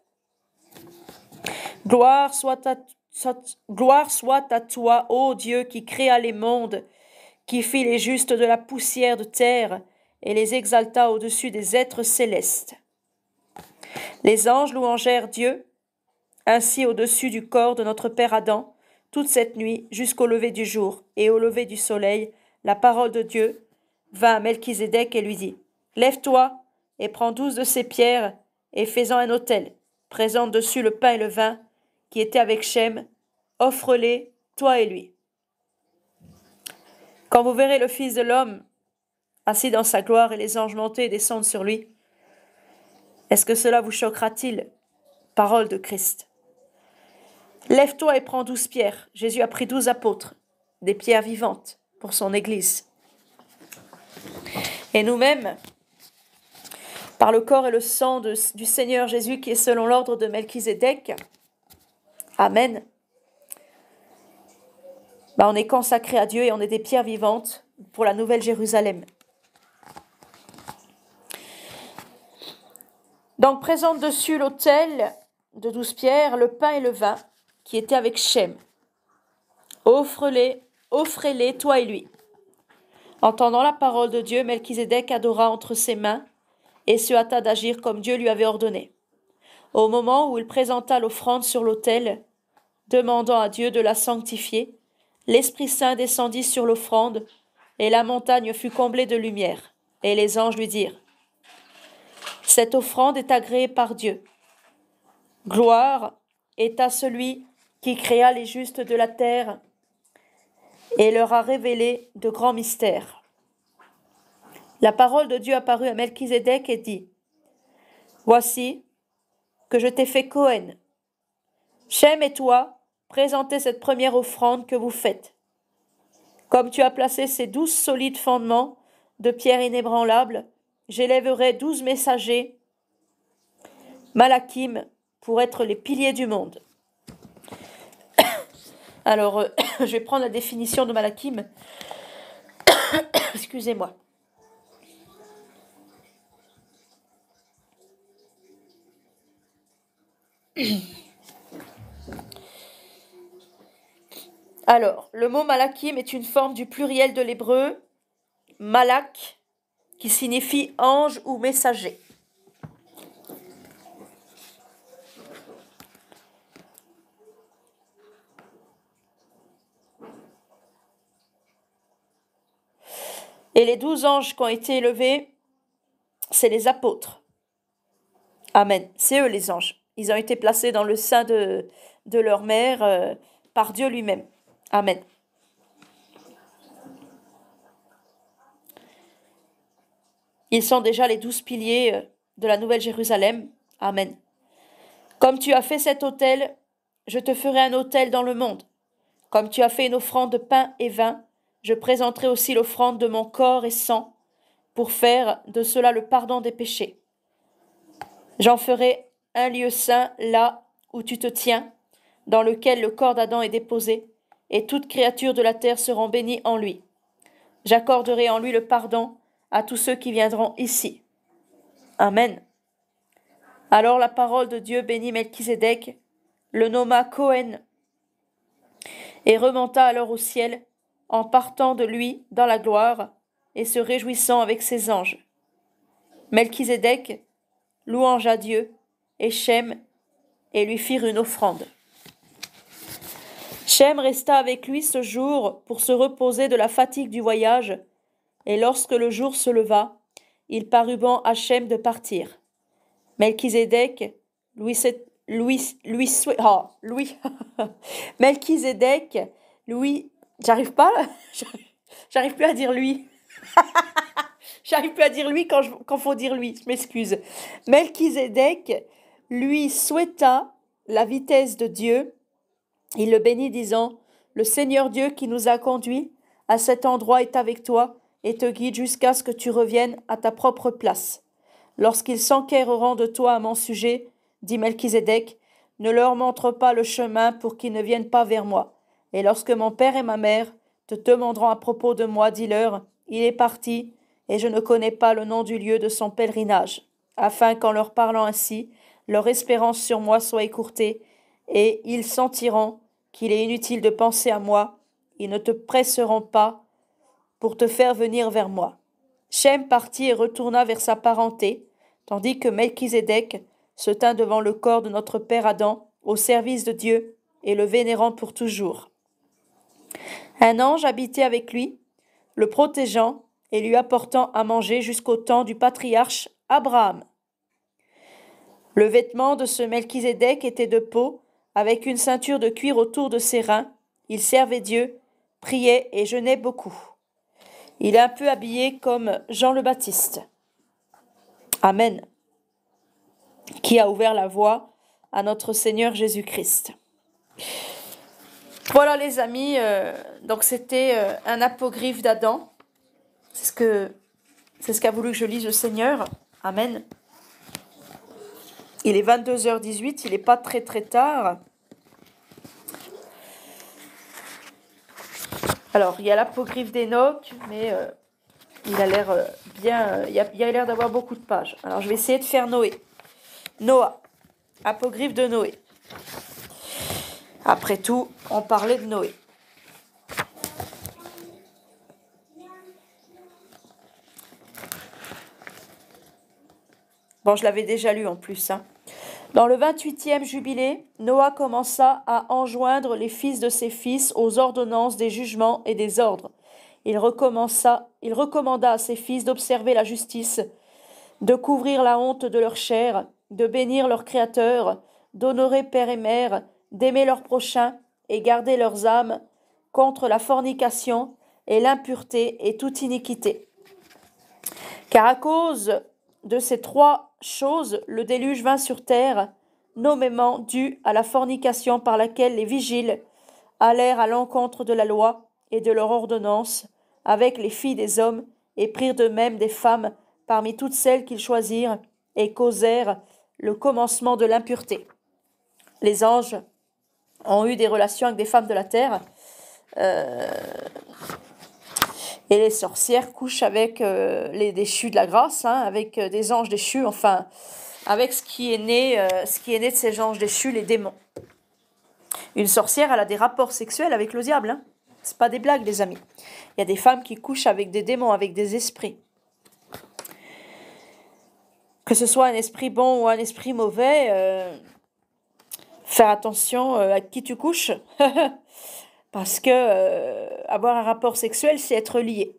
S2: « Gloire soit à, soit, gloire soit à toi, ô Dieu, qui créa les mondes, qui fit les justes de la poussière de terre et les exalta au-dessus des êtres célestes. » Les anges louangèrent Dieu ainsi au-dessus du corps de notre père Adam toute cette nuit jusqu'au lever du jour, et au lever du soleil, la parole de Dieu vint à Melchizedek et lui dit: « Lève-toi et prends douze de ces pierres et fais-en un autel. Présente dessus le pain et le vin qui étaient avec Shem. Offre-les, toi et lui. Quand vous verrez le Fils de l'homme assis dans sa gloire et les anges monter et descendre sur lui, est-ce que cela vous choquera-t-il? » Parole de Christ. Lève-toi et prends douze pierres. Jésus a pris douze apôtres, des pierres vivantes pour son Église. Et nous-mêmes, par le corps et le sang de, du Seigneur Jésus qui est selon l'ordre de Melchizedek, Amen, ben on est consacré à Dieu et on est des pierres vivantes pour la nouvelle Jérusalem. Donc présente dessus l'autel de douze pierres, le pain et le vin qui étaient avec Shem. Offre-les, offrez-les, toi et lui. » Entendant la parole de Dieu, Melchisédek adora entre ses mains et se hâta d'agir comme Dieu lui avait ordonné. Au moment où il présenta l'offrande sur l'autel, demandant à Dieu de la sanctifier, l'Esprit Saint descendit sur l'offrande, et la montagne fut comblée de lumière. Et les anges lui dirent : « Cette offrande est agréée par Dieu. Gloire est à celui qui créa les justes de la terre et leur a révélé de grands mystères. » La parole de Dieu apparut à Melchisédek et dit : « Voici que je t'ai fait Cohen. Shem et toi, présentez cette première offrande que vous faites. Comme tu as placé ces douze solides fondements de pierre inébranlable, j'élèverai douze messagers, Malachim, pour être les piliers du monde. » Alors, euh, je vais prendre la définition de Malachim. Excusez-moi. Alors, le mot Malachim est une forme du pluriel de l'hébreu malak, qui signifie ange ou messager. Et les douze anges qui ont été élevés, c'est les apôtres. Amen. C'est eux les anges. Ils ont été placés dans le sein de, de leur mère euh, par Dieu lui-même. Amen. Ils sont déjà les douze piliers de la Nouvelle Jérusalem. Amen. Comme tu as fait cet autel, je te ferai un autel dans le monde. Comme tu as fait une offrande de pain et vin, je présenterai aussi l'offrande de mon corps et sang, pour faire de cela le pardon des péchés. J'en ferai un lieu saint là où tu te tiens, dans lequel le corps d'Adam est déposé, et toute créature de la terre seront bénies en lui. J'accorderai en lui le pardon à tous ceux qui viendront ici. Amen. Alors la parole de Dieu bénit Melchisédek, le nomma Cohen, et remonta alors au ciel, en partant de lui dans la gloire, et se réjouissant avec ses anges. Melchisédek louangea Dieu, et Shem, et lui firent une offrande. Shem resta avec lui ce jour pour se reposer de la fatigue du voyage, et lorsque le jour se leva, il parut bon à Shem de partir. Melchisédek lui, lui, lui, oh, lui. Melchisédek lui, j'arrive pas, j'arrive plus à dire lui. J'arrive plus à dire lui quand il faut dire lui, je m'excuse. Melchisédek lui souhaita la vitesse de Dieu. Il le bénit disant : « Le Seigneur Dieu qui nous a conduits à cet endroit est avec toi et te guide jusqu'à ce que tu reviennes à ta propre place. Lorsqu'ils s'enquéreront de toi à mon sujet, dit Melchisédek, ne leur montre pas le chemin pour qu'ils ne viennent pas vers moi. Et lorsque mon père et ma mère te demanderont à propos de moi, dis-leur, il est parti, et je ne connais pas le nom du lieu de son pèlerinage, afin qu'en leur parlant ainsi, leur espérance sur moi soit écourtée, et ils sentiront qu'il est inutile de penser à moi, ils ne te presseront pas pour te faire venir vers moi. » Shem partit et retourna vers sa parenté, tandis que Melchisédek se tint devant le corps de notre père Adam, au service de Dieu, et le vénérant pour toujours. Un ange habitait avec lui, le protégeant et lui apportant à manger jusqu'au temps du patriarche Abraham. Le vêtement de ce Melchisédek était de peau, avec une ceinture de cuir autour de ses reins. Il servait Dieu, priait et jeûnait beaucoup. Il est un peu habillé comme Jean le Baptiste. Amen. Qui a ouvert la voie à notre Seigneur Jésus-Christ. Voilà les amis, euh, donc c'était euh, un apocryphe d'Adam. C'est ce que c'est ce qu'a voulu que je lise le Seigneur. Amen. Il est vingt-deux heures dix-huit, il n'est pas très très tard. Alors, il y a l'apocryphe d'Enoch, mais euh, il a l'air euh, bien, euh, il, y a, il a l'air d'avoir beaucoup de pages. Alors, je vais essayer de faire Noé. Noah, apocryphe de Noé. Après tout, on parlait de Noé. Bon, je l'avais déjà lu en plus. Hein. Dans le vingt-huitième jubilé, Noah commença à enjoindre les fils de ses fils aux ordonnances des jugements et des ordres. Il recommença, il recommanda à ses fils d'observer la justice, de couvrir la honte de leur chair, de bénir leur Créateur, d'honorer père et mère, d'aimer leurs prochains et garder leurs âmes contre la fornication et l'impureté et toute iniquité. Car à cause de ces trois choses, le déluge vint sur terre, nommément dû à la fornication par laquelle les vigiles allèrent à l'encontre de la loi et de leur ordonnance avec les filles des hommes et prirent d'eux-mêmes des femmes parmi toutes celles qu'ils choisirent et causèrent le commencement de l'impureté. Les anges ont eu des relations avec des femmes de la terre euh, et les sorcières couchent avec euh, les déchus de la grâce, hein, avec euh, des anges déchus, enfin avec ce qui est né, euh, ce qui est né de ces anges déchus, les démons. Une sorcière, elle a des rapports sexuels avec le diable. Hein. C'est pas des blagues, les amis. Il y a des femmes qui couchent avec des démons, avec des esprits. Que ce soit un esprit bon ou un esprit mauvais, euh, faire attention euh, à qui tu couches. Parce que euh, avoir un rapport sexuel, c'est être lié.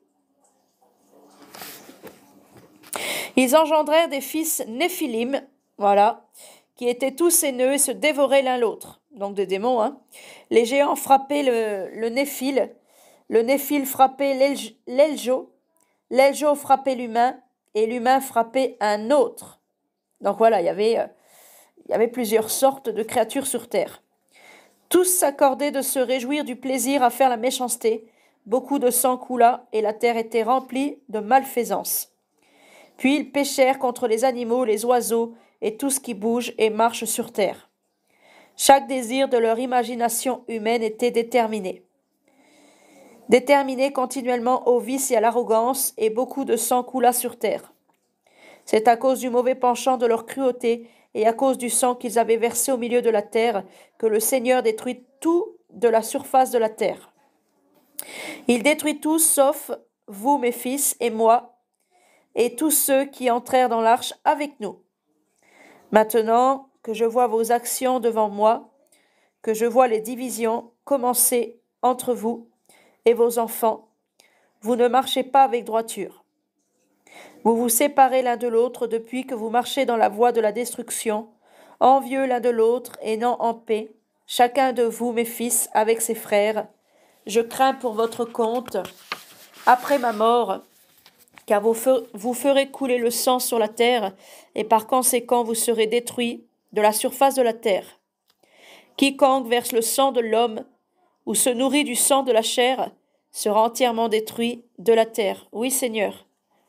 S2: Ils engendrèrent des fils Néphilim, voilà, qui étaient tous haineux et se dévoraient l'un l'autre. Donc des démons, hein. Les géants frappaient le, le Néphil, le Néphil frappait l'Eljo, l'Eljo frappait l'humain, et l'humain frappait un autre. Donc voilà, il y avait, euh, il y avait plusieurs sortes de créatures sur terre. Tous s'accordaient de se réjouir du plaisir à faire la méchanceté. Beaucoup de sang coula, et la terre était remplie de malfaisance. Puis ils péchèrent contre les animaux, les oiseaux, et tout ce qui bouge et marche sur terre. Chaque désir de leur imagination humaine était déterminé. Déterminé continuellement au vice et à l'arrogance, et beaucoup de sang coula sur terre. C'est à cause du mauvais penchant de leur cruauté et à cause du sang qu'ils avaient versé au milieu de la terre que le Seigneur détruit tout de la surface de la terre. Il détruit tout sauf vous, mes fils, et moi, et tous ceux qui entrèrent dans l'arche avec nous. Maintenant que je vois vos actions devant moi, que je vois les divisions commencer entre vous et vos enfants, vous ne marchez pas avec droiture. Vous vous séparez l'un de l'autre depuis que vous marchez dans la voie de la destruction, envieux l'un de l'autre et non en paix, chacun de vous, mes fils, avec ses frères. Je crains pour votre compte, après ma mort, car vous, fer- vous ferez couler le sang sur la terre, et par conséquent vous serez détruits de la surface de la terre. Quiconque verse le sang de l'homme, ou se nourrit du sang de la chair, sera entièrement détruit de la terre. Oui, Seigneur.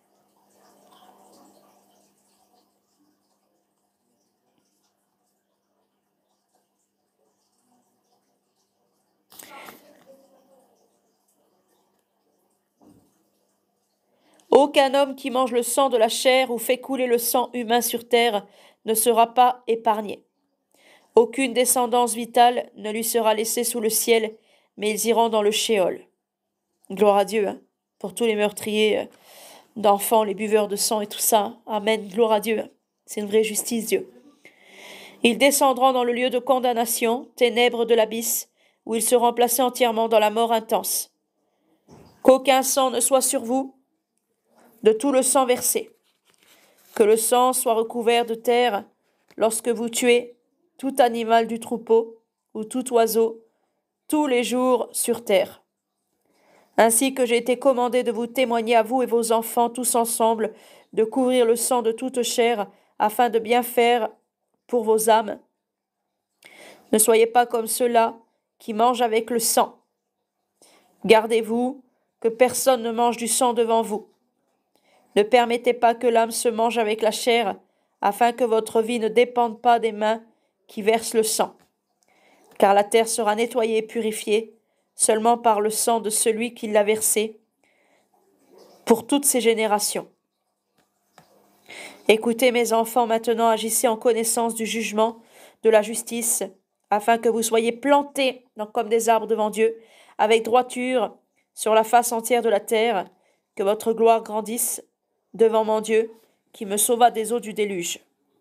S2: Aucun homme qui mange le sang de la chair ou fait couler le sang humain sur terre ne sera pas épargné. Aucune descendance vitale ne lui sera laissée sous le ciel, mais ils iront dans le shéol. Gloire à Dieu, hein, pour tous les meurtriers euh, d'enfants, les buveurs de sang et tout ça. Amen, gloire à Dieu. Hein. C'est une vraie justice, Dieu. Ils descendront dans le lieu de condamnation, ténèbres de l'abysse, où ils seront placés entièrement dans la mort intense. Qu'aucun sang ne soit sur vous, de tout le sang versé. Que le sang soit recouvert de terre lorsque vous tuez tout animal du troupeau ou tout oiseau, tous les jours sur terre. Ainsi que j'ai été commandé de vous témoigner à vous et vos enfants tous ensemble, de couvrir le sang de toute chair, afin de bien faire pour vos âmes. Ne soyez pas comme ceux-là qui mangent avec le sang. Gardez-vous que personne ne mange du sang devant vous. Ne permettez pas que l'âme se mange avec la chair, afin que votre vie ne dépende pas des mains qui versent le sang. Car la terre sera nettoyée et purifiée seulement par le sang de celui qui l'a versé pour toutes ces générations. Écoutez, mes enfants, maintenant agissez en connaissance du jugement, de la justice, afin que vous soyez plantés comme des arbres devant Dieu, avec droiture sur la face entière de la terre, que votre gloire grandisse devant mon Dieu, qui me sauva des eaux du déluge.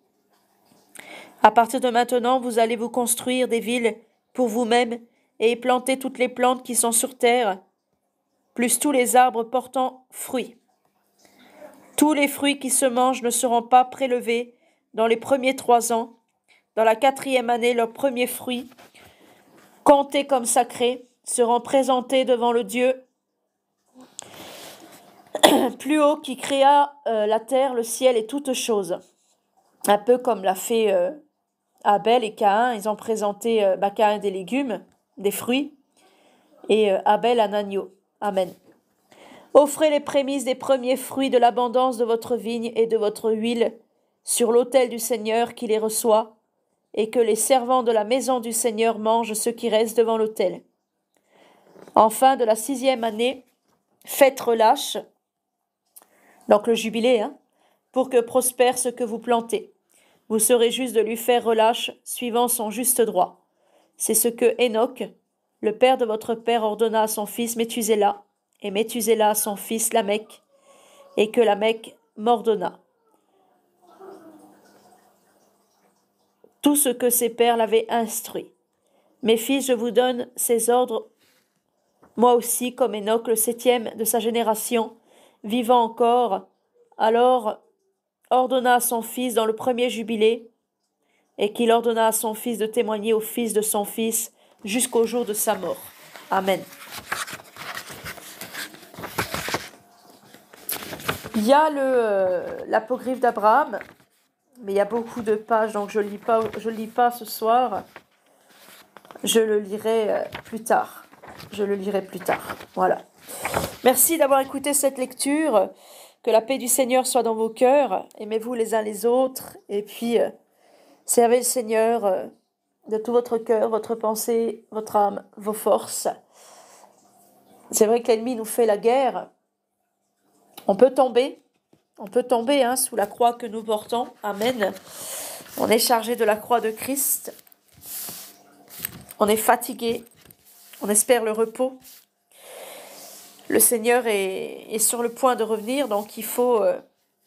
S2: À partir de maintenant, vous allez vous construire des villes pour vous-même et y planter toutes les plantes qui sont sur terre, plus tous les arbres portant fruits. Tous les fruits qui se mangent ne seront pas prélevés dans les premiers trois ans. Dans la quatrième année, leurs premiers fruits, comptés comme sacrés, seront présentés devant le Dieu plus haut qui créa euh, la terre, le ciel et toutes choses. Un peu comme l'a fait euh, Abel et Caïn. Ils ont présenté euh, bah, Caïn des légumes, des fruits, et euh, Abel un agneau. Amen. Offrez les prémices des premiers fruits de l'abondance de votre vigne et de votre huile sur l'autel du Seigneur qui les reçoit, et que les servants de la maison du Seigneur mangent ce qui reste devant l'autel. Enfin, de la sixième année, faites relâche, donc le jubilé, hein, pour que prospère ce que vous plantez. Vous serez juste de lui faire relâche, suivant son juste droit. C'est ce que Enoch, le père de votre père, ordonna à son fils Méthusélah, et Méthusélah à son fils Lamech, et que Lamech m'ordonna. Tout ce que ses pères l'avaient instruit. Mes fils, je vous donne ces ordres, moi aussi, comme Enoch, le septième de sa génération, vivant encore, alors ordonna à son fils dans le premier jubilé, et qu'il ordonna à son fils de témoigner au fils de son fils jusqu'au jour de sa mort. Amen. Il y a le, euh, l'apocryphe d'Abraham, mais il y a beaucoup de pages, donc je ne lis pas, je lis pas ce soir. Je le lirai euh, plus tard. Je le lirai plus tard. Voilà. Merci d'avoir écouté cette lecture. Que la paix du Seigneur soit dans vos cœurs. Aimez-vous les uns les autres. Et puis, euh, servez le Seigneur euh, de tout votre cœur, votre pensée, votre âme, vos forces. C'est vrai que l'ennemi nous fait la guerre. On peut tomber. On peut tomber hein, sous la croix que nous portons. Amen. On est chargé de la croix de Christ. On est fatigué. On espère le repos. Le Seigneur est, est sur le point de revenir, donc il faut, euh,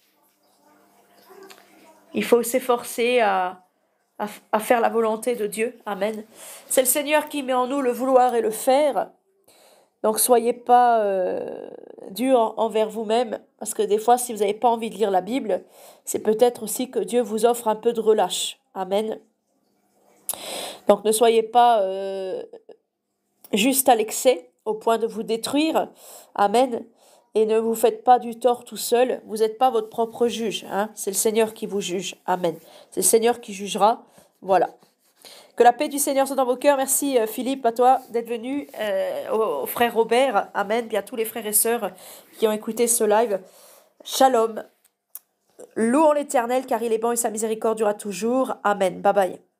S2: il faut s'efforcer à, à, à faire la volonté de Dieu. Amen. C'est le Seigneur qui met en nous le vouloir et le faire. Donc soyez pas euh, durs envers vous-même, parce que des fois, si vous n'avez pas envie de lire la Bible, c'est peut-être aussi que Dieu vous offre un peu de relâche. Amen. Donc ne soyez pas euh, juste à l'excès, au point de vous détruire. Amen. Et ne vous faites pas du tort tout seul. Vous n'êtes pas votre propre juge. Hein. C'est le Seigneur qui vous juge. Amen. C'est le Seigneur qui jugera. Voilà. Que la paix du Seigneur soit dans vos cœurs. Merci Philippe, à toi d'être venu, euh, au, au frère Robert. Amen. Puis à tous les frères et sœurs qui ont écouté ce live. Shalom. Louons l'Éternel car il est bon et sa miséricorde durera toujours. Amen. Bye bye.